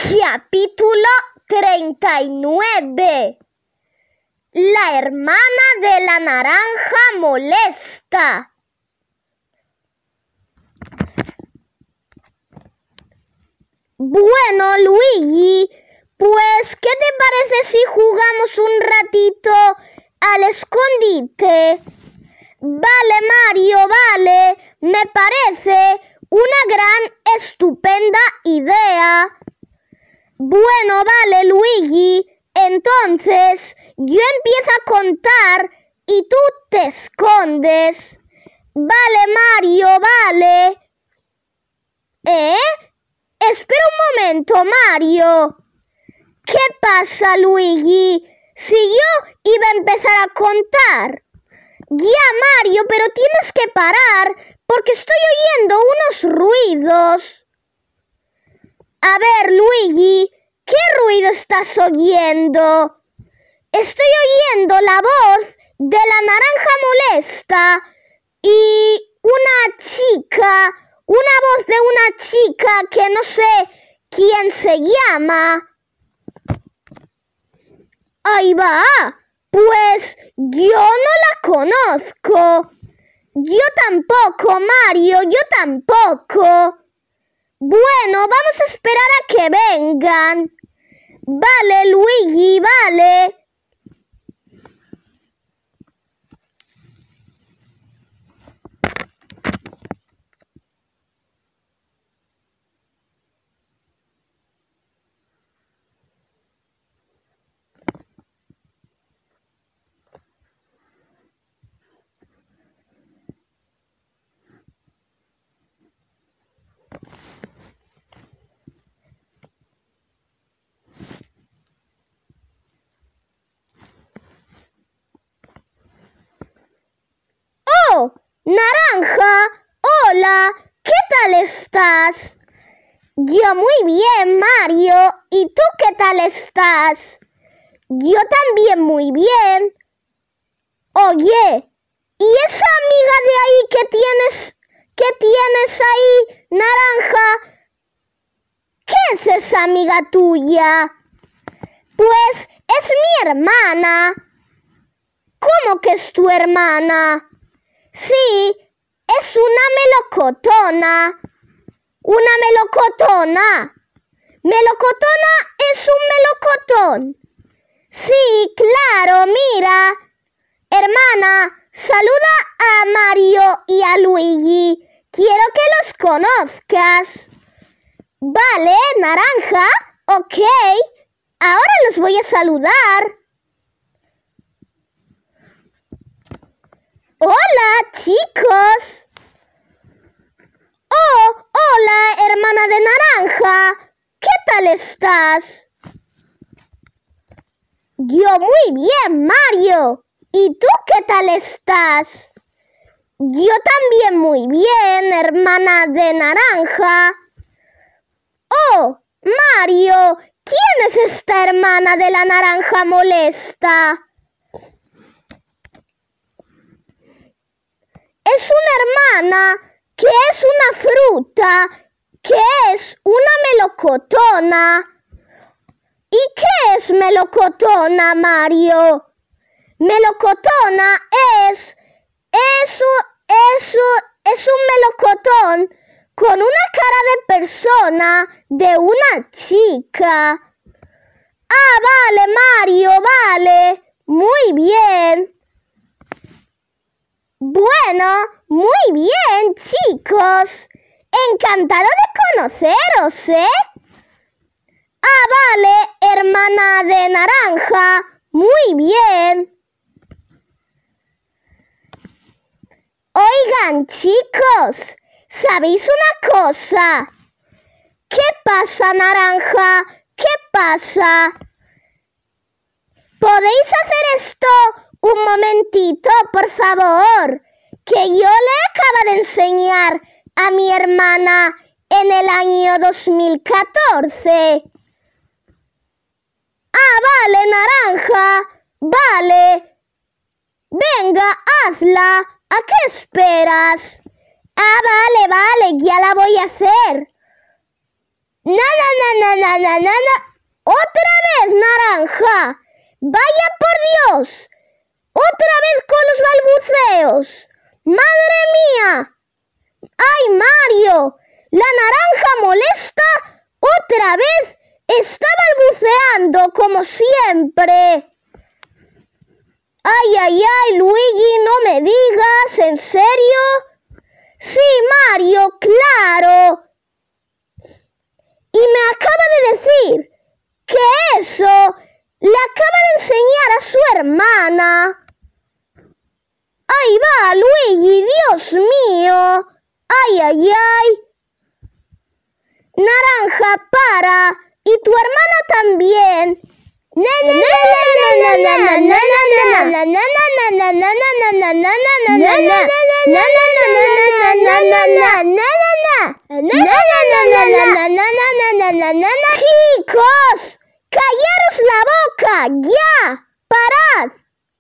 Capítulo 39. La hermana de la naranja molesta. Bueno, Luigi, pues, ¿qué te parece si jugamos un ratito al escondite? Vale, Mario, vale, me parece una gran, estupenda idea. Bueno, vale, Luigi, entonces yo empiezo a contar y tú te escondes. Vale, Mario, vale. Espera un momento, Mario. ¿Qué pasa, Luigi? Si yo iba a empezar a contar. Ya, Mario, pero tienes que parar porque estoy oyendo unos ruidos. A ver, Luigi, ¿qué ruido estás oyendo? Estoy oyendo la voz de la naranja molesta y una voz de una chica que no sé quién se llama. Ahí va, pues yo no la conozco. Yo tampoco, Mario, yo tampoco. Bueno, vamos a esperar a que vengan. Vale, Luigi, vale. ¡Oh! ¡Naranja! ¡Hola! ¿Qué tal estás? Yo muy bien, Mario. ¿Y tú qué tal estás? Yo también muy bien. Oye, ¿y esa amiga de ahí que tienes ahí, naranja? ¿Qué es esa amiga tuya? Pues es mi hermana. ¿Cómo que es tu hermana? Sí, es una melocotona. ¿Una melocotona? ¿Melocotona es un melocotón? Sí, claro, mira. Hermana, saluda a Mario y a Luigi. Quiero que los conozcas. Vale, naranja. Ok. Ahora los voy a saludar. Hola, chicos. Oh, hola, hermana de naranja. ¿Qué tal estás? Yo muy bien, Mario. ¿Y tú qué tal estás? Yo también muy bien, hermana de naranja. Oh, Mario, ¿quién es esta hermana de la naranja molesta? Es una hermana que es una fruta, que es una melocotona. ¿Y qué es melocotona, Mario? Melocotona es un melocotón con una cara de persona de una chica. Ah, vale, Mario, vale. Muy bien. Bueno, muy bien, chicos. Encantado de conoceros, ¿eh? Ah, vale, hermana de naranja. Muy bien. Oigan, chicos, ¿sabéis una cosa? ¿Qué pasa, naranja? ¿Qué pasa? ¿Podéis hacer esto un momentito, por favor? Que yo le acabo de enseñar a mi hermana en el año 2014. Ah, vale, naranja. Vale. Venga, hazla. ¿A qué esperas? Ah, vale, ya la voy a hacer. ¡Otra vez, naranja! ¡Vaya por Dios! ¡Otra vez con los balbuceos! ¡Madre mía! ¡Ay, Mario! La naranja molesta otra vez. Está balbuceando como siempre. ¡Ay, ay, ay, Luigi! No me digas, ¿en serio? Sí, Mario, claro. Y me acaba de decir que eso le acaba de enseñar a su hermana. ¡Ahí va, Luigi! ¡Dios mío! ¡Ay, ay, ay! Naranja, para. Y tu hermana también. Chicos, callaros la boca, ya, parad.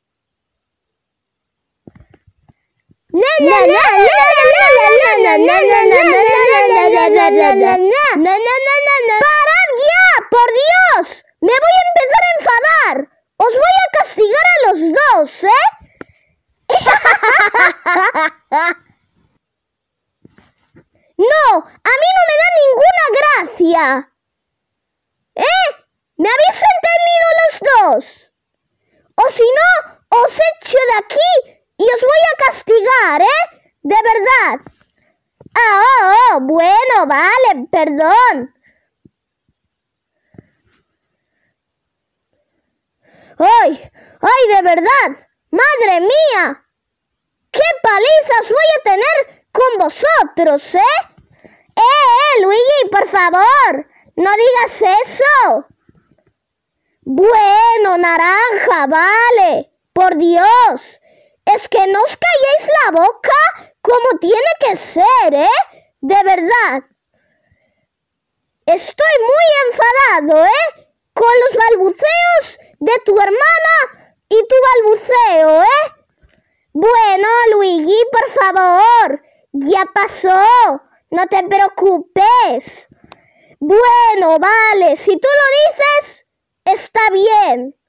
¡Parad ya! ¡Por Dios! ¡Me voy a empezar a enfadar! ¡Os voy a castigar a los dos, ¡No! ¡A mí no me da ninguna gracia! ¿Me habéis entendido los dos? O si no, os echo de aquí y os voy a castigar, De verdad. Bueno, vale, perdón. ¡Ay! ¡Ay, de verdad! ¡Madre mía! ¡Qué palizas voy a tener con vosotros, Luigi, por favor! ¡No digas eso! Bueno, naranja, vale. Por Dios. Es que no os calléis la boca como tiene que ser, De verdad. Estoy muy enfadado, con los balbuceos de tu hermana y tu balbuceo, Bueno, Luigi, por favor, ya pasó, no te preocupes. Bueno, vale, si tú lo dices, está bien.